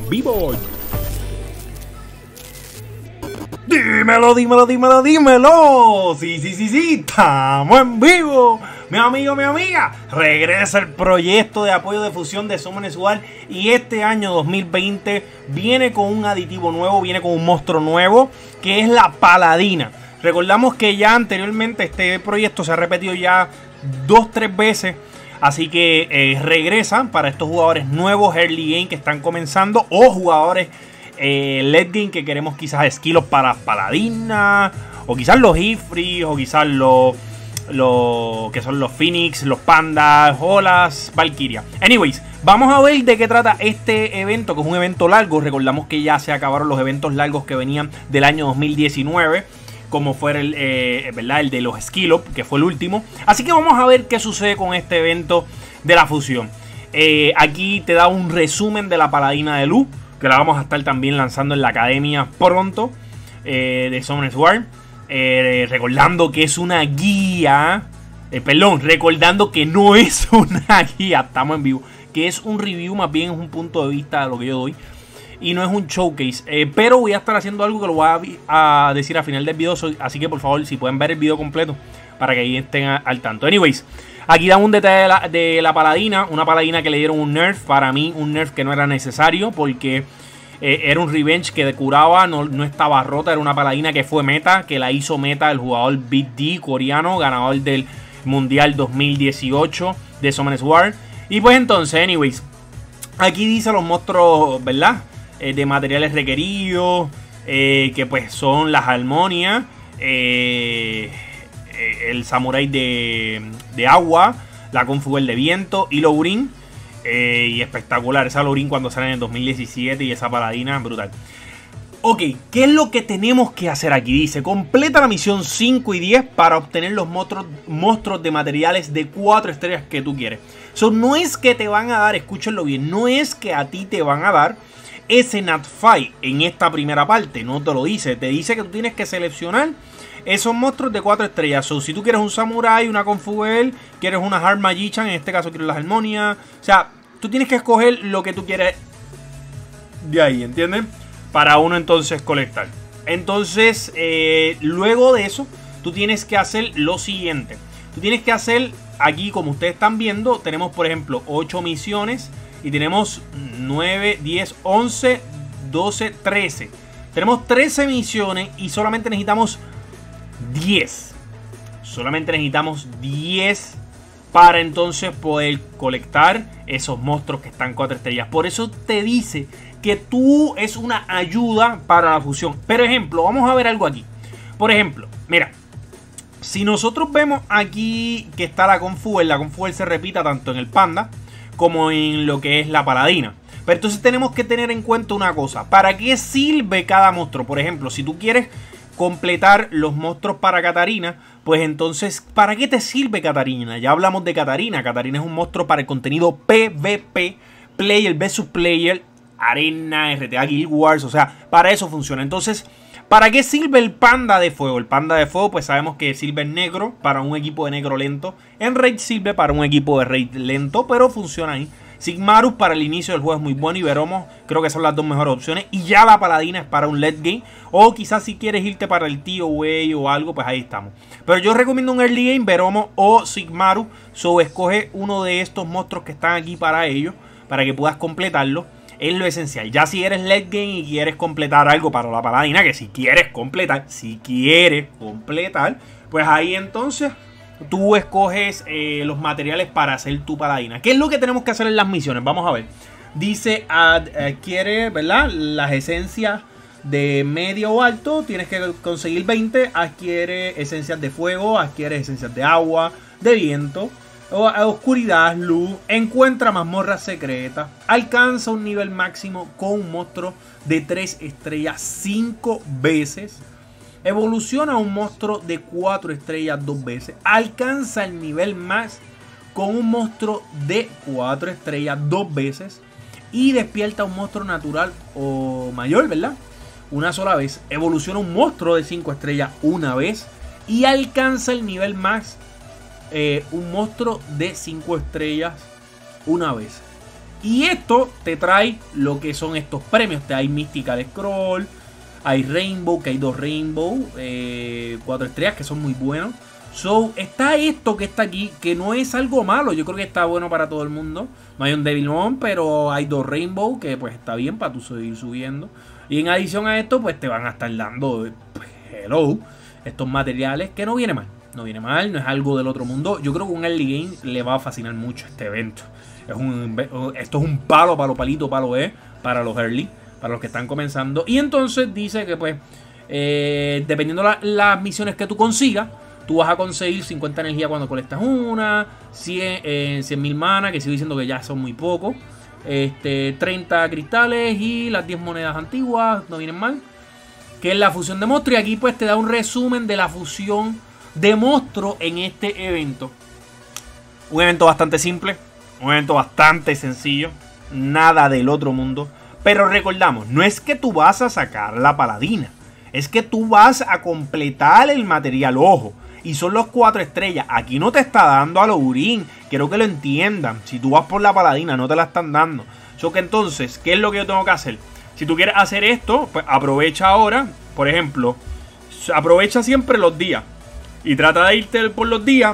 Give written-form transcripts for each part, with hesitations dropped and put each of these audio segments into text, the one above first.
vivo. Dímelo, dímelo, dímelo, dímelo. Sí, estamos en vivo. Mi amigo, mi amiga, regresa el proyecto de apoyo de fusión de Summoners War. Y este año 2020 viene con un aditivo nuevo, viene con un monstruo nuevo, que es la Paladina. Recordamos que ya anteriormente este proyecto se ha repetido ya 2-3 veces. Así que regresan para estos jugadores nuevos early game que están comenzando, o jugadores late game que queremos quizás skills para Paladina, o quizás los Ifrit, o quizás los que son los Phoenix, los Pandas o las Valkyria. Anyways, vamos a ver de qué trata este evento, que es un evento largo. Recordamos que ya se acabaron los eventos largos que venían del año 2019, como fuera el de los Skill-Up, que fue el último. Así que vamos a ver qué sucede con este evento de la fusión. Aquí te da un resumen de la Paladina de Lu, que la vamos a estar también lanzando en la academia pronto, de Summoners War. Recordando que es una guía, recordando que no es una guía, estamos en vivo, que es un review, más bien es un punto de vista de lo que yo doy, y no es un showcase, pero voy a estar haciendo algo que lo voy a decir al final del video, así que por favor, si pueden ver el video completo, para que ahí estén al tanto. Anyways, aquí dan un detalle de la Paladina, una Paladina que le dieron un nerf, para mí un nerf que no era necesario, porque era un revenge que curaba, no estaba rota. Era una Paladina que fue meta, que la hizo meta el jugador Big D coreano, ganador del Mundial 2018 de Summoners War. Y pues entonces, anyways, aquí dice los monstruos, ¿verdad? De materiales requeridos, que pues son las armonias, el samurai de agua, la Confuel de viento y Lourin. Y espectacular, esa Lourin cuando sale en el 2017 y esa Paladina, brutal. Ok, ¿qué es lo que tenemos que hacer aquí? Dice, completa la misión 5 y 10 para obtener los monstruos de materiales de 4 estrellas que tú quieres. No es que te van a dar, escúchenlo bien, no es que a ti te van a dar ese Natfight en esta primera parte, no te lo dice. Te dice que tú tienes que seleccionar esos monstruos de 4 estrellas. Si tú quieres un Samurai, una Confuel, quieres una Hard Magician, en este caso quieres las Armonias. O sea, tú tienes que escoger lo que tú quieres de ahí, ¿entienden? Para uno entonces colectar. Entonces, luego de eso, tú tienes que hacer lo siguiente. Tú tienes que hacer, aquí como ustedes están viendo, tenemos por ejemplo 8 misiones. Y tenemos 9, 10, 11, 12, 13. Tenemos 13 misiones y solamente necesitamos 10. Solamente necesitamos 10 para entonces poder colectar esos monstruos que están 4 estrellas. Por eso te dice que tú es una ayuda para la fusión. Por ejemplo, vamos a ver algo aquí. Por ejemplo, mira, si nosotros vemos aquí que está la Confuel se repita tanto en el Panda como en lo que es la Paladina. Pero entonces tenemos que tener en cuenta una cosa. ¿Para qué sirve cada monstruo? Por ejemplo, si tú quieres completar los monstruos para Katarina, pues entonces, ¿para qué te sirve Katarina? Ya hablamos de Katarina. Katarina es un monstruo para el contenido PvP, Player vs Player, Arena, RTA Guild Wars. O sea, para eso funciona. Entonces, ¿para qué sirve el Panda de Fuego? El Panda de Fuego, pues sabemos que sirve en negro para un equipo de negro lento. En Raid sirve para un equipo de Raid lento, pero funciona ahí. Sigmarus para el inicio del juego es muy bueno y Veromo creo que son las dos mejores opciones. Y ya la Paladina es para un late game. O quizás si quieres irte para el TOA o algo, pues ahí estamos. Pero yo recomiendo un early game, Veromo o Sigmarus. Escoge uno de estos monstruos que están aquí para ellos, para que puedas completarlo. Es lo esencial. Ya si eres late game y quieres completar algo para la Paladina, que si quieres completar, pues ahí entonces tú escoges los materiales para hacer tu Paladina. ¿Qué es lo que tenemos que hacer en las misiones? Vamos a ver. Dice, adquiere, ¿verdad? Las esencias de medio o alto. Tienes que conseguir 20. Adquiere esencias de fuego, adquiere esencias de agua, de viento, oscuridad, luz. Encuentra mazmorras secretas. Alcanza un nivel máximo con un monstruo de 3 estrellas 5 veces. Evoluciona un monstruo de 4 estrellas 2 veces. Alcanza el nivel más con un monstruo de 4 estrellas 2 veces. Y despierta un monstruo natural o mayor, ¿verdad? Una sola vez. Evoluciona un monstruo de 5 estrellas una vez. Y alcanza el nivel más un monstruo de 5 estrellas una vez. Y esto te trae lo que son estos premios. Hay Mystical Scroll, hay Rainbow, que hay 2 Rainbow, 4 estrellas que son muy buenos. So, está esto que está aquí, que no es algo malo. Yo creo que está bueno para todo el mundo. No hay un Devilmon, pero hay 2 Rainbow, que pues está bien para tú seguir subiendo. Y en adición a esto, pues te van a estar dando, pues, hello, estos materiales, que no viene mal. No viene mal, no es algo del otro mundo. Yo creo que un early game le va a fascinar mucho este evento. Esto es un palo, palito, palo para los early, para los que están comenzando. Y entonces dice que pues, dependiendo las misiones que tú consigas, tú vas a conseguir 50 energía cuando colectas una, 100.000 mana, que sigo diciendo que ya son muy pocos, 30 cristales y las 10 monedas antiguas, no vienen mal, que es la fusión de monstruo. Y aquí pues te da un resumen de la fusión de monstruo en este evento. Un evento bastante simple, un evento bastante sencillo, nada del otro mundo. Pero recordamos, no es que tú vas a sacar la paladina, es que tú vas a completar el material, ojo. Y son los 4 estrellas. Aquí no te está dando a lo Urín. Quiero que lo entiendan. Si tú vas por la paladina, no te la están dando. So que entonces, ¿qué es lo que yo tengo que hacer? Si tú quieres hacer esto, pues aprovecha ahora. Por ejemplo, aprovecha siempre los días. Y trata de irte por los días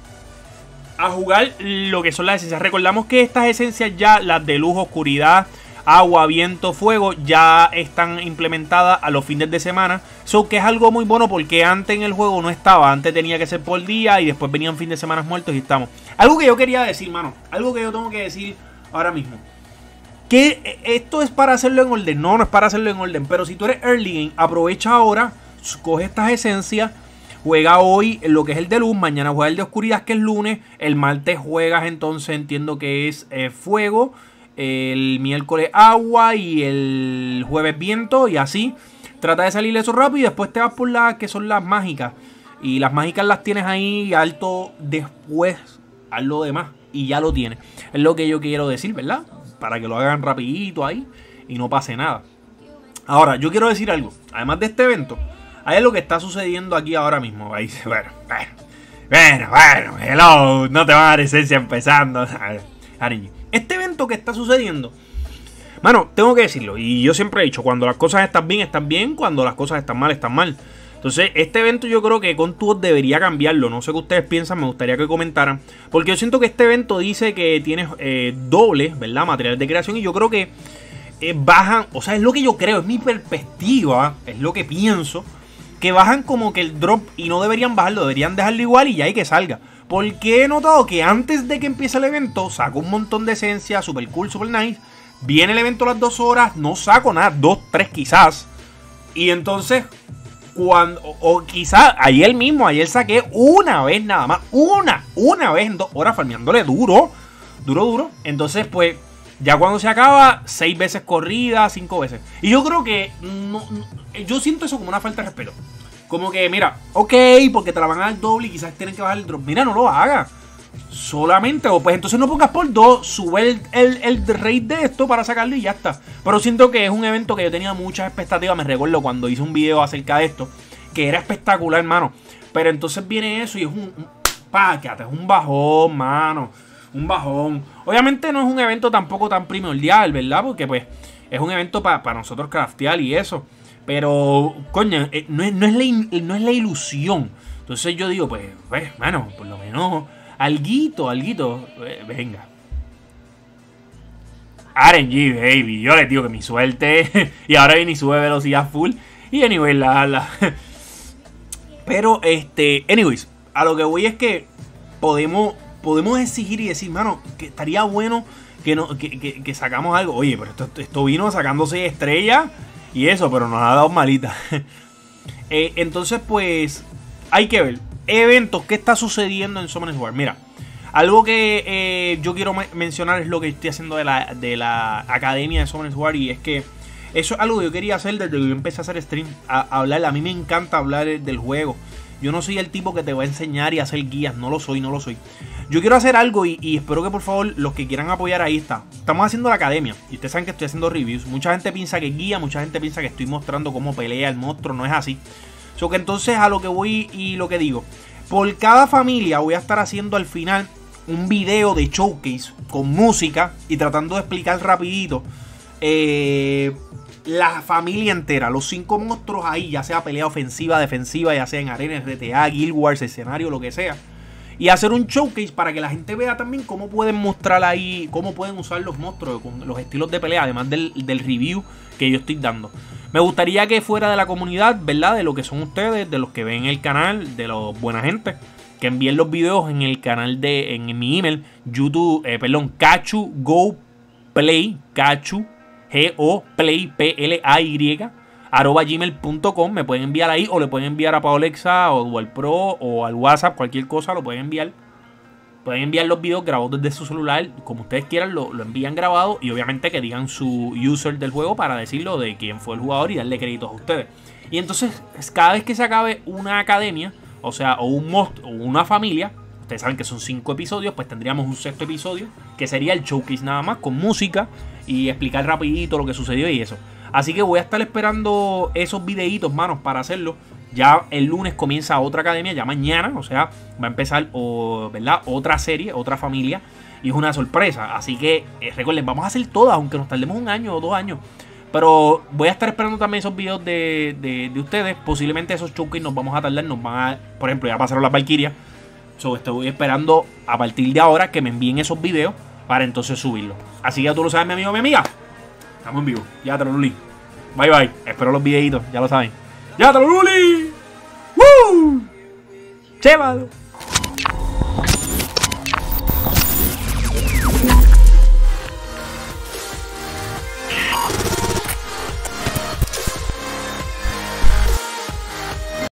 a jugar lo que son las esencias. Recordamos que estas esencias ya, las de luz, oscuridad, agua, viento, fuego, ya están implementadas a los fines de semana. So que es algo muy bueno porque antes en el juego no estaba. Antes tenía que ser por día y después venían fin de semana muertos y estamos. Algo que yo quería decir, mano. Algo que yo tengo que decir ahora mismo. Que esto es para hacerlo en orden. No, no es para hacerlo en orden. Pero si tú eres early game, aprovecha ahora. Coge estas esencias. Juega hoy lo que es el de luz. Mañana juega el de oscuridad, que es lunes. El martes juegas entonces, entiendo que es fuego. El miércoles agua y el jueves viento y así. Trata de salir eso rápido y después te vas por las que son las mágicas. Y las mágicas las tienes ahí alto, después haz lo demás y ya lo tienes. Es lo que yo quiero decir, ¿verdad? Para que lo hagan rapidito ahí y no pase nada. Ahora, yo quiero decir algo. Además de este evento, hay algo que está sucediendo aquí ahora mismo. Ahí, bueno, hello, no te van a dar esencia empezando. Este evento que está sucediendo, mano, tengo que decirlo, y yo siempre he dicho, cuando las cosas están bien, cuando las cosas están mal. Entonces, este evento yo creo que Contour debería cambiarlo. No sé qué ustedes piensan, me gustaría que comentaran. Porque yo siento que este evento dice que tiene doble, ¿verdad? Materiales de creación, y yo creo que bajan, o sea, es lo que yo creo, es mi perspectiva, es lo que pienso, que bajan como que el drop y no deberían bajarlo, deberían dejarlo igual y ya hay que salga. Porque he notado que antes de que empiece el evento saco un montón de esencia, super cool, super nice. Viene el evento a las 2 horas, no saco nada, 2, 3 quizás. Y entonces, o quizás ayer saqué una vez nada más, una vez en 2 horas farmeándole duro. Entonces pues, ya cuando se acaba, 6 veces corrida, 5 veces. Y yo creo que, yo siento eso como una falta de respeto. Como que, mira, ok, porque te la van a dar doble y quizás tienen que bajar el drop. Mira, no lo hagas. Solamente, o pues entonces no pongas por 2, sube el rate de esto para sacarlo y ya está. Pero siento que es un evento que yo tenía muchas expectativas. Me recuerdo cuando hice un video acerca de esto, que era espectacular, hermano. Pero entonces viene eso y es es un bajón, mano. Un bajón. Obviamente no es un evento tampoco tan primordial, ¿verdad? Porque pues es un evento para nosotros craftear y eso. Pero, coño, no es la ilusión. Entonces yo digo, pues, mano, por lo menos, alguito, venga. RNG, baby. Yo les digo que mi suerte. Y ahora viene y sube velocidad full. Y anyway, Pero, anyways, a lo que voy es que podemos exigir y decir, mano, que estaría bueno que sacamos algo. Oye, pero esto vino sacándose estrellas. Y eso, pero nos ha dado malita. Entonces, pues, hay que ver. Eventos, ¿qué está sucediendo en Summoner's War? Mira, algo que yo quiero mencionar es lo que estoy haciendo de la academia de Summoner's War. Y es que eso es algo que yo quería hacer desde que yo empecé a hacer stream. A hablar, a mí me encanta hablar del juego. Yo no soy el tipo que te va a enseñar y hacer guías. No lo soy. Yo quiero hacer algo y espero que por favor los que quieran apoyar ahí está. Estamos haciendo la academia y ustedes saben que estoy haciendo reviews. Mucha gente piensa que guía, mucha gente piensa que estoy mostrando cómo pelea el monstruo. No es así. Que entonces a lo que voy y lo que digo. Por cada familia voy a estar haciendo al final un video de showcase con música y tratando de explicar rapidito la familia entera, los 5 monstruos ahí, ya sea pelea ofensiva, defensiva, ya sea en arena, RTA, Guild Wars, escenario, lo que sea. Y hacer un showcase para que la gente vea también cómo pueden mostrar ahí, cómo pueden usar los monstruos con los estilos de pelea, además del review que yo estoy dando. Me gustaría que fuera de la comunidad, ¿verdad? De lo que son ustedes, de los que ven el canal, de los buena gente, que envíen los videos en el canal en mi email, YouTube, Cachu Go Play, Cachu Go Play, PLAY, @gmail.com. Me pueden enviar ahí o le pueden enviar a Paolexa o al Pro o al WhatsApp, cualquier cosa lo pueden enviar. Pueden enviar los videos grabados desde su celular, como ustedes quieran, lo envían grabado y obviamente que digan su user del juego para decirlo de quién fue el jugador y darle créditos a ustedes. Y entonces, cada vez que se acabe una academia, o sea, o un monstruo o una familia, ustedes saben que son 5 episodios, pues tendríamos un 6º episodio, que sería el showcase nada más, con música y explicar rapidito lo que sucedió y eso. Así que voy a estar esperando esos videitos, manos, para hacerlo. Ya el lunes comienza otra academia, ya mañana, o sea, va a empezar, ¿verdad? Otra serie, otra familia, y es una sorpresa. Así que recuerden, vamos a hacer todas, aunque nos tardemos 1 año o 2 años. Pero voy a estar esperando también esos videos de ustedes. Posiblemente esos showcase nos vamos a tardar, por ejemplo, ya pasaron las Valkyrias. Estoy esperando a partir de ahora que me envíen esos videos para entonces subirlos. Así que ya tú lo sabes, mi amigo, mi amiga. Estamos en vivo. Ya te lo Luli. Bye bye. Espero los videitos, ya lo saben. ¡Ya te lo Luli! ¡Woo! ¡Chévalo!